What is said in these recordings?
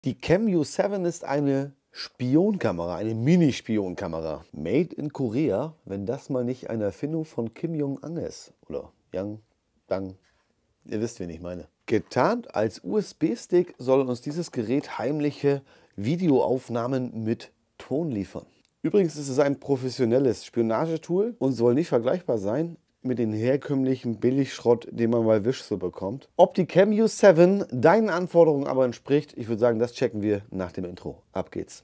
Die Camview 7 ist eine Spionkamera, eine Mini-Spionkamera. Made in Korea, wenn das mal nicht eine Erfindung von Kim Jong-un ist. Oder Yang Dang. Ihr wisst, wen ich meine. Getarnt als USB-Stick soll uns dieses Gerät heimliche Videoaufnahmen mit Ton liefern. Übrigens ist es ein professionelles Spionagetool und soll nicht vergleichbar sein mit den herkömmlichen Billigschrott, den man bei Wish so bekommt. Ob die Camview 7 deinen Anforderungen aber entspricht, ich würde sagen, das checken wir nach dem Intro. Ab geht's.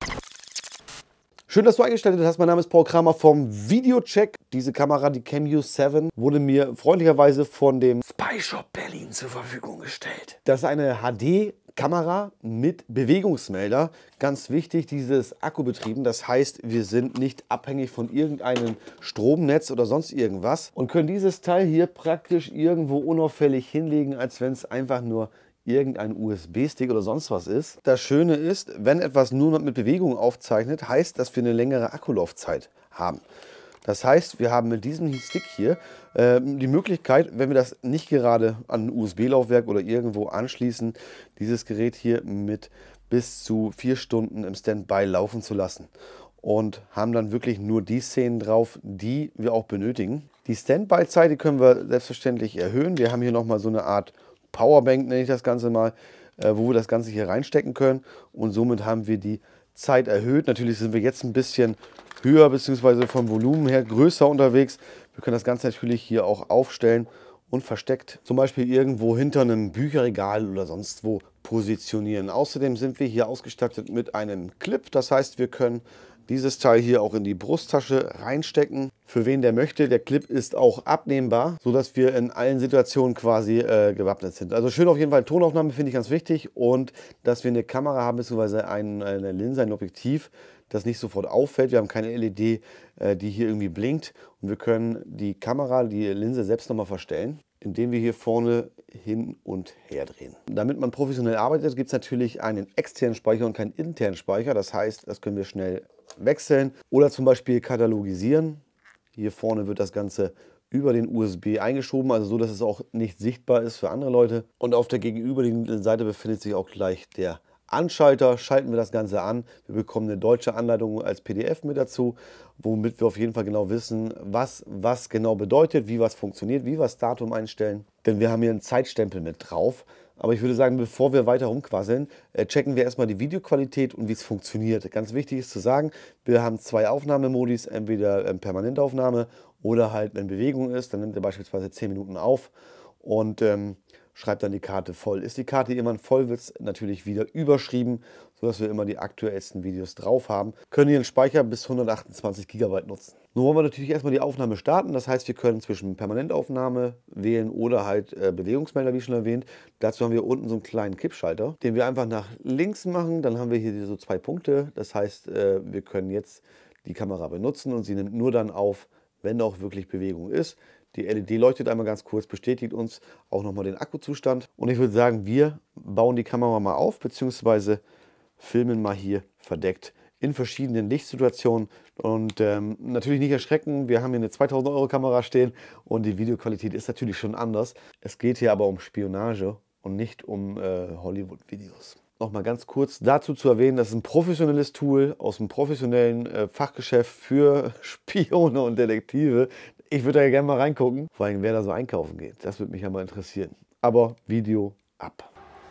Schön, dass du eingestellt hast. Mein Name ist Paul Kramer vom Videocheck. Diese Kamera, die Camview 7, wurde mir freundlicherweise von dem Spy Shop Berlin zur Verfügung gestellt. Das ist eine HD-Kamera mit Bewegungsmelder. Ganz wichtig, dieses akkubetrieben. Das heißt, wir sind nicht abhängig von irgendeinem Stromnetz oder sonst irgendwas und können dieses Teil hier praktisch irgendwo unauffällig hinlegen, als wenn es einfach nur irgendein USB-Stick oder sonst was ist. Das Schöne ist, wenn etwas nur noch mit Bewegung aufzeichnet, heißt, dass wir eine längere Akkulaufzeit haben. Das heißt, wir haben mit diesem Stick hier die Möglichkeit, wenn wir das nicht gerade an ein USB-Laufwerk oder irgendwo anschließen, dieses Gerät hier mit bis zu 4 Stunden im Standby laufen zu lassen. Und haben dann wirklich nur die Szenen drauf, die wir auch benötigen. Die Standby-Zeit, die können wir selbstverständlich erhöhen. Wir haben hier nochmal so eine Art Powerbank, nenne ich das Ganze mal, wo wir das Ganze hier reinstecken können. Und somit haben wir die Zeit erhöht. Natürlich sind wir jetzt ein bisschen höher bzw. vom Volumen her größer unterwegs. Wir können das Ganze natürlich hier auch aufstellen und versteckt zum Beispiel irgendwo hinter einem Bücherregal oder sonst wo positionieren. Außerdem sind wir hier ausgestattet mit einem Clip. Das heißt, wir können dieses Teil hier auch in die Brusttasche reinstecken. Für wen der möchte, der Clip ist auch abnehmbar, sodass wir in allen Situationen quasi gewappnet sind. Also schön auf jeden Fall Tonaufnahme, finde ich ganz wichtig. Und dass wir eine Kamera haben, bzw. eine Linse, ein Objektiv, das nicht sofort auffällt. Wir haben keine LED, die hier irgendwie blinkt. Und wir können die Kamera, die Linse selbst nochmal verstellen, indem wir hier vorne hin und her drehen. Damit man professionell arbeitet, gibt es natürlich einen externen Speicher und keinen internen Speicher. Das heißt, das können wir schnell wechseln oder zum Beispiel katalogisieren. Hier vorne wird das Ganze über den USB eingeschoben, also so, dass es auch nicht sichtbar ist für andere Leute. Und auf der gegenüberliegenden Seite befindet sich auch gleich der Anschalter. Schalten wir das Ganze an. Wir bekommen eine deutsche Anleitung als PDF mit dazu, womit wir auf jeden Fall genau wissen, was genau bedeutet, wie was funktioniert, wie wir das Datum einstellen. Denn wir haben hier einen Zeitstempel mit drauf. Aber ich würde sagen, bevor wir weiter rumquasseln, checken wir erstmal die Videoqualität und wie es funktioniert. Ganz wichtig ist zu sagen, wir haben 2 Aufnahmemodis, entweder Permanentaufnahme oder halt, wenn Bewegung ist, dann nimmt er beispielsweise 10 Minuten auf und schreibt dann die Karte voll. Ist die Karte irgendwann voll, wird es natürlich wieder überschrieben, sodass wir immer die aktuellsten Videos drauf haben. Können hier einen Speicher bis 128 GB nutzen. Nun wollen wir natürlich erstmal die Aufnahme starten. Das heißt, wir können zwischen Permanentaufnahme wählen oder halt Bewegungsmelder, wie schon erwähnt. Dazu haben wir unten so einen kleinen Kippschalter, den wir einfach nach links machen. Dann haben wir hier so 2 Punkte. Das heißt, wir können jetzt die Kamera benutzen und sie nimmt nur dann auf, wenn auch wirklich Bewegung ist. Die LED leuchtet einmal ganz kurz, bestätigt uns auch nochmal den Akkuzustand. Und ich würde sagen, wir bauen die Kamera mal auf, beziehungsweise filmen mal hier verdeckt in verschiedenen Lichtsituationen. Und natürlich nicht erschrecken, wir haben hier eine 2000 Euro Kamera stehen und die Videoqualität ist natürlich schon anders. Es geht hier aber um Spionage und nicht um Hollywood-Videos. Nochmal ganz kurz dazu zu erwähnen, das ist ein professionelles Tool aus einem professionellen Fachgeschäft für Spione und Detektive. Ich würde da ja gerne mal reingucken, vor allem wer da so einkaufen geht. Das würde mich ja mal interessieren. Aber Video ab.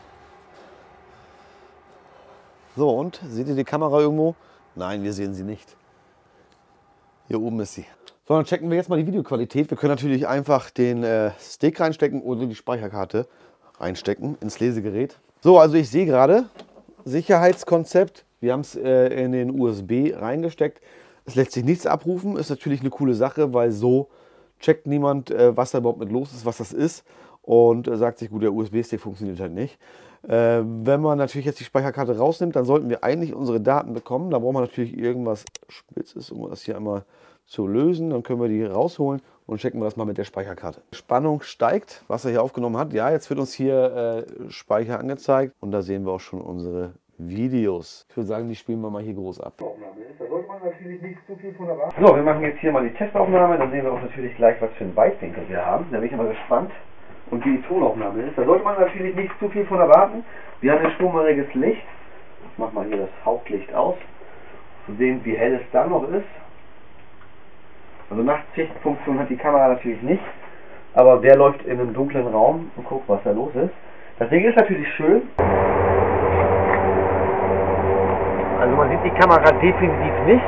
So, und seht ihr die Kamera irgendwo? Nein, wir sehen sie nicht. Hier oben ist sie. So, dann checken wir jetzt mal die Videoqualität. Wir können natürlich einfach den Stick reinstecken oder die Speicherkarte reinstecken ins Lesegerät. So, also ich sehe gerade, Sicherheitskonzept. Wir haben es in den USB reingesteckt. Es lässt sich nichts abrufen, ist natürlich eine coole Sache, weil so checkt niemand, was da überhaupt mit los ist, was das ist und sagt sich, gut, der USB-Stick funktioniert halt nicht. Wenn man natürlich jetzt die Speicherkarte rausnimmt, dann sollten wir eigentlich unsere Daten bekommen. Da braucht man natürlich irgendwas Spitzes, um das hier einmal zu lösen. Dann können wir die rausholen und checken wir das mal mit der Speicherkarte. Spannung steigt, was er hier aufgenommen hat. Ja, jetzt wird uns hier Speicher angezeigt und da sehen wir auch schon unsere Videos. Ich würde sagen, die spielen wir mal hier groß ab. Da sollte man natürlich nicht zu viel von erwarten. So, wir machen jetzt hier mal die Testaufnahme. Dann sehen wir auch natürlich gleich, was für einen Weitwinkel wir haben. Da bin ich mal gespannt. Und wie die Tonaufnahme ist. Da sollte man natürlich nicht zu viel von erwarten. Wir haben ein sturmheriges Licht. mal hier das Hauptlicht aus, zu sehen, wie hell es dann noch ist. Also Nachtsichtfunktion hat die Kamera natürlich nicht, aber wer läuft in einem dunklen Raum und guckt, was da los ist. Das Ding ist natürlich schön. Also man sieht die Kamera definitiv nicht.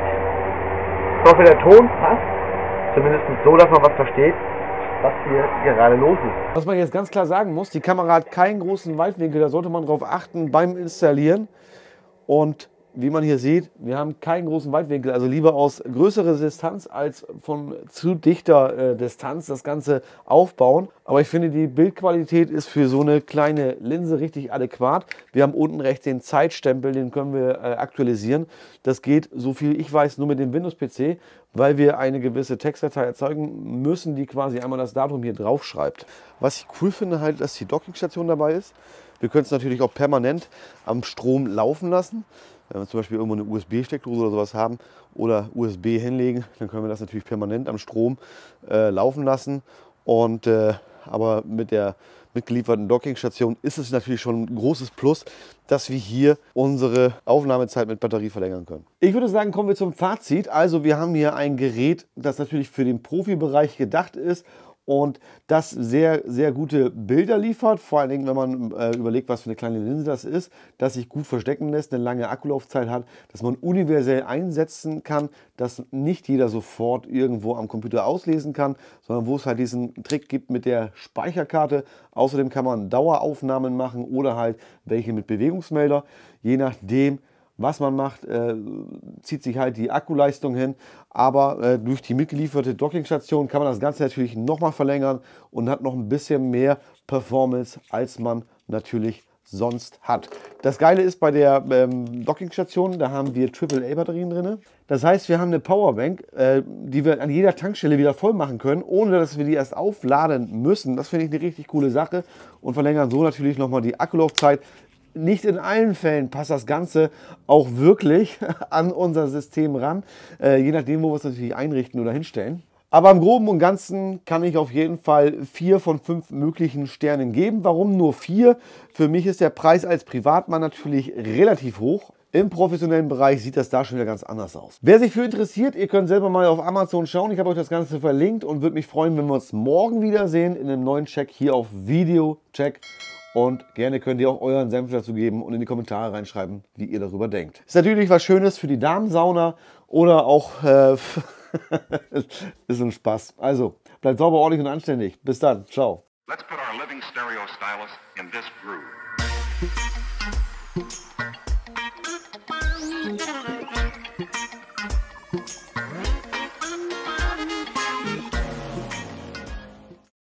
Ich hoffe, der Ton passt. Zumindest so, dass man was versteht, was hier gerade los ist. Was man jetzt ganz klar sagen muss, die Kamera hat keinen großen Weitwinkel, da sollte man darauf achten beim Installieren. Und wie man hier sieht, wir haben keinen großen Weitwinkel, also lieber aus größerer Distanz als von zu dichter Distanz das Ganze aufbauen. Aber ich finde, die Bildqualität ist für so eine kleine Linse richtig adäquat. Wir haben unten rechts den Zeitstempel, den können wir aktualisieren. Das geht, so viel ich weiß, nur mit dem Windows-PC, weil wir eine gewisse Textdatei erzeugen müssen, die quasi einmal das Datum hier drauf schreibt. Was ich cool finde, halt, dass die Dockingstation dabei ist. Wir können es natürlich auch permanent am Strom laufen lassen. Wenn wir zum Beispiel irgendwo eine USB-Steckdose oder sowas haben oder USB hinlegen, dann können wir das natürlich permanent am Strom laufen lassen. Und, aber mit der mitgelieferten Dockingstation ist es natürlich schon ein großes Plus, dass wir hier unsere Aufnahmezeit mit Batterie verlängern können. Ich würde sagen, kommen wir zum Fazit. Also wir haben hier ein Gerät, das natürlich für den Profibereich gedacht ist und das sehr, sehr gute Bilder liefert. Vor allen Dingen, wenn man überlegt, was für eine kleine Linse das ist, dass sich gut verstecken lässt, eine lange Akkulaufzeit hat, dass man universell einsetzen kann, dass nicht jeder sofort irgendwo am Computer auslesen kann, sondern wo es halt diesen Trick gibt mit der Speicherkarte. Außerdem kann man Daueraufnahmen machen oder halt welche mit Bewegungsmelder. Je nachdem, was man macht, zieht sich halt die Akkuleistung hin, aber durch die mitgelieferte Dockingstation kann man das Ganze natürlich nochmal verlängern und hat noch ein bisschen mehr Performance, als man natürlich sonst hat. Das Geile ist bei der Dockingstation, da haben wir AAA-Batterien drin. Das heißt, wir haben eine Powerbank, die wir an jeder Tankstelle wieder voll machen können, ohne dass wir die erst aufladen müssen. Das finde ich eine richtig coole Sache und verlängern so natürlich nochmal die Akkulaufzeit. Nicht in allen Fällen passt das Ganze auch wirklich an unser System ran, je nachdem, wo wir es natürlich einrichten oder hinstellen. Aber im Groben und Ganzen kann ich auf jeden Fall 4 von 5 möglichen Sternen geben. Warum nur 4? Für mich ist der Preis als Privatmann natürlich relativ hoch. Im professionellen Bereich sieht das da schon wieder ganz anders aus. Wer sich für interessiert, ihr könnt selber mal auf Amazon schauen. Ich habe euch das Ganze verlinkt und würde mich freuen, wenn wir uns morgen wiedersehen in einem neuen Check hier auf Videocheck. Und gerne könnt ihr auch euren Senf dazu geben und in die Kommentare reinschreiben, wie ihr darüber denkt. Ist natürlich was Schönes für die Damensauna oder auch ist ein Spaß. Also, bleibt sauber, ordentlich und anständig. Bis dann. Ciao. Let's put our living stereo stylus in this groove.